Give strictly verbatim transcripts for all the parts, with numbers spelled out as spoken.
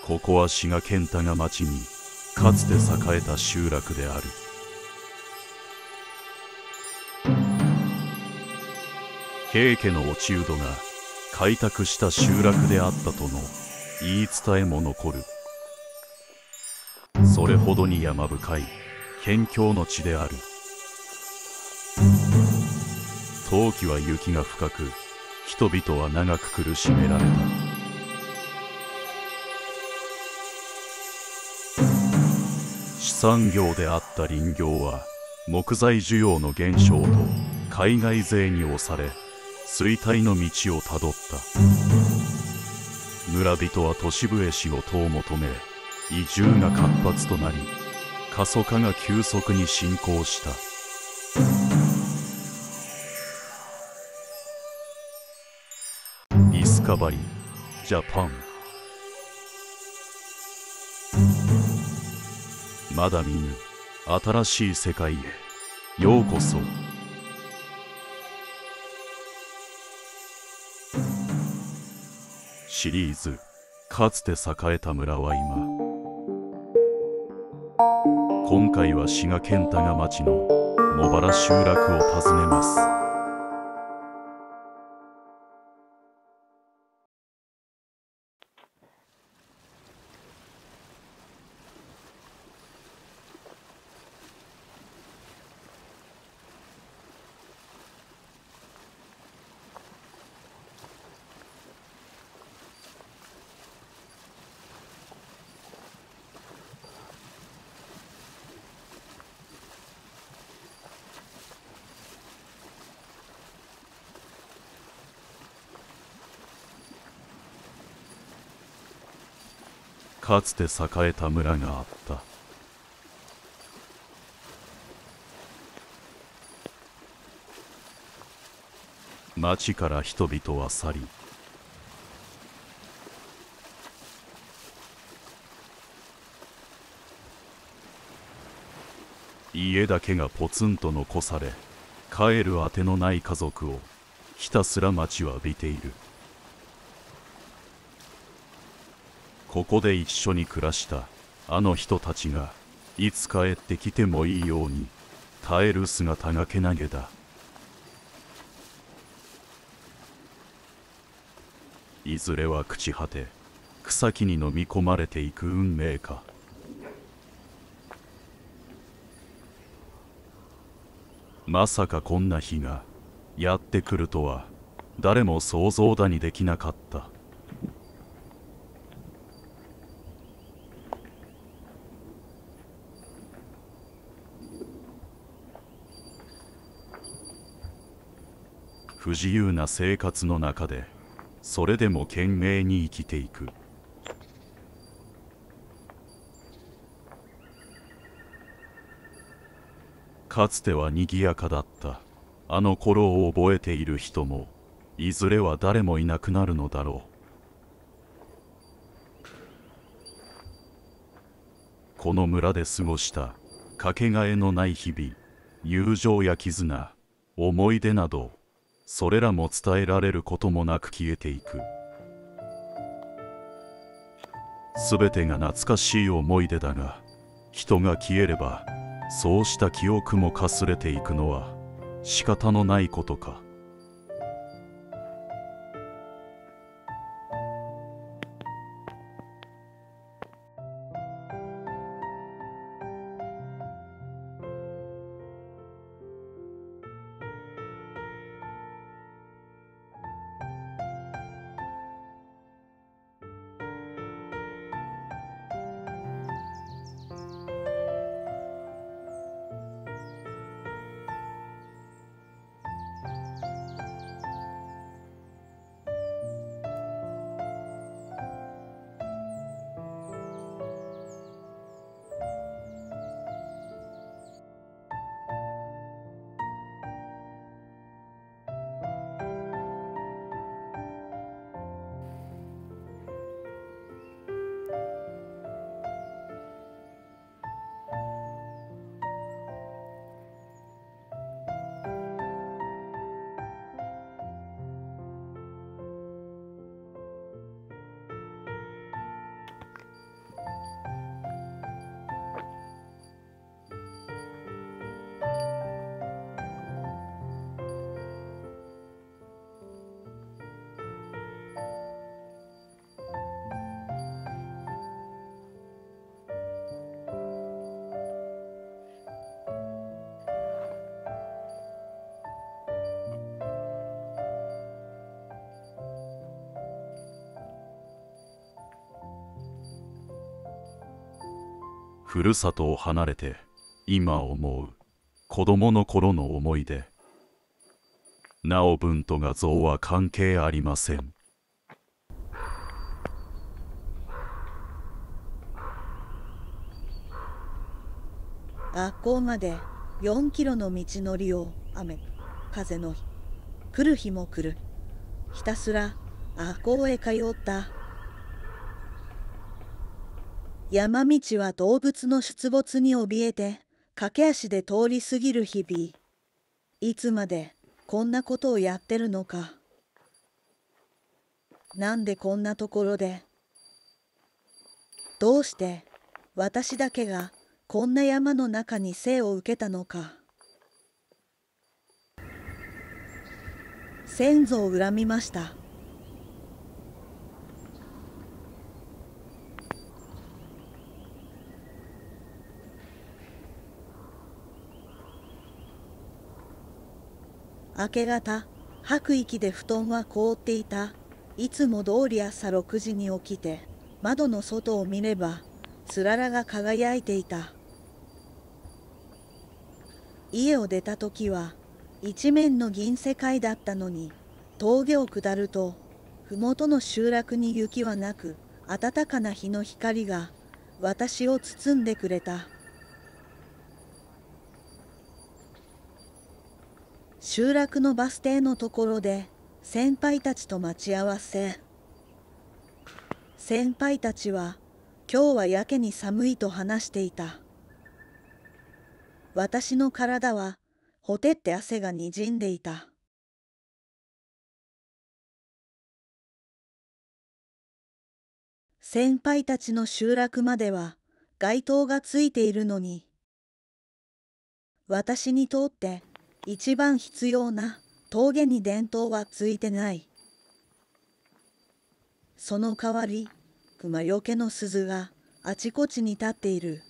ここは滋賀県多賀町にかつて栄えた集落である。平家の落人が開拓した集落であったとの言い伝えも残る。それほどに山深い辺境の地である。冬季は雪が深く、人々は長く苦しめられた。資産業であった林業は木材需要の減少と海外勢に押され衰退の道をたどった。村人は都市部へ仕事を求め、移住が活発となり、過疎化が急速に進行した。ディスカバリージャパン。まだ見ぬ新しい世界へようこそ。シリーズかつて栄えた村は今。今回は滋賀県多賀町の茂原集落を訪ねます。かつて栄えた村があった。町から人々は去り、家だけがポツンと残され、帰るあてのない家族をひたすら待ちわびている。ここで一緒に暮らしたあの人たちがいつ帰ってきてもいいように耐える姿がけなげだ。いずれは朽ち果て草木に飲み込まれていく運命か。まさかこんな日がやってくるとは誰も想像だにできなかった。不自由な生活の中でそれでも懸命に生きていく。かつてはにぎやかだったあの頃を覚えている人もいずれは誰もいなくなるのだろう。この村で過ごしたかけがえのない日々、友情や絆、思い出など、それらも伝えられることもなく消えていく。すべてが懐かしい思い出だが、人が消えればそうした記憶もかすれていくのは仕方のないことか。 ふるさとを離れて今思う子供の頃の思い出。なお文と画像は関係ありません。 学校までよんキロの道のりを雨風の日来る日も来る。ひたすら学校へ通った。山道は動物の出没に怯えて駆け足で通り過ぎる日々。いつまでこんなことをやってるのか。なんでこんなところで。どうして私だけがこんな山の中に生を受けたのか。先祖を恨みました。明け方、吐く息で布団は凍っていた。いつも通り朝ろくじに起きて、窓の外を見れば、つららが輝いていた。家を出た時は、一面の銀世界だったのに、峠を下ると、ふもとの集落に雪はなく、暖かな日の光が、私を包んでくれた。集落のバス停のところで先輩たちと待ち合わせ。先輩たちは今日はやけに寒いと話していた。私の体はほてって汗がにじんでいた。先輩たちの集落までは街灯がついているのに、私にとって一番必要な峠に電灯はついてない。その代わり、熊よけの鈴があちこちに立っている。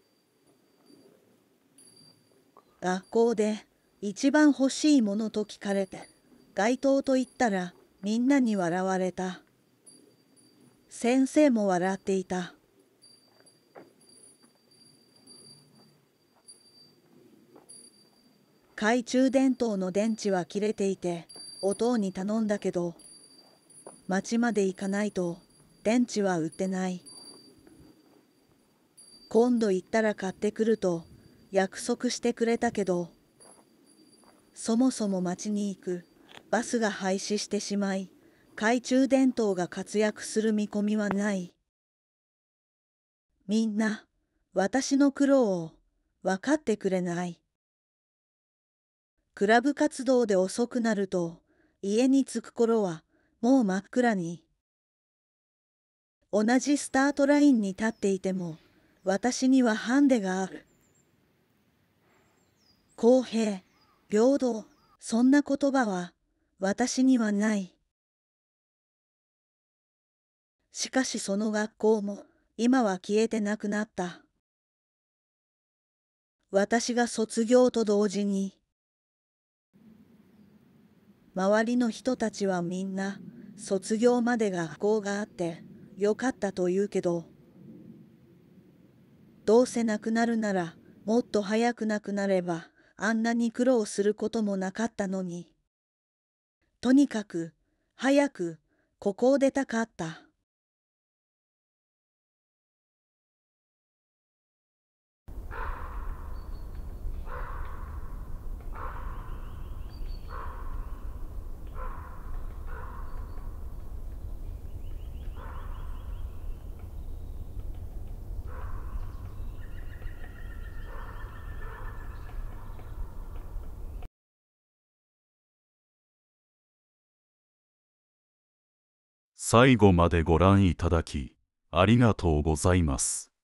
学校で一番欲しいものと聞かれて、街灯と言ったらみんなに笑われた。先生も笑っていた。懐中電灯の電池は切れていて、お父に頼んだけど、町まで行かないと電池は売ってない。今度行ったら買ってくると約束してくれたけど、そもそも町に行くバスが廃止してしまい、懐中電灯が活躍する見込みはない。みんな、私の苦労を分かってくれない。クラブ活動で遅くなると、家に着く頃はもう真っ暗に。同じスタートラインに立っていても、私にはハンデがある。公平、平等、そんな言葉は私にはない。しかしその学校も今は消えてなくなった。私が卒業と同時に、周りの人たちはみんな卒業まで学校があってよかったと言うけど、どうせなくなるならもっと早くなくなればあんなに苦労することもなかったのに。とにかく早くここを出たかった。 最後までご覧いただきありがとうございます。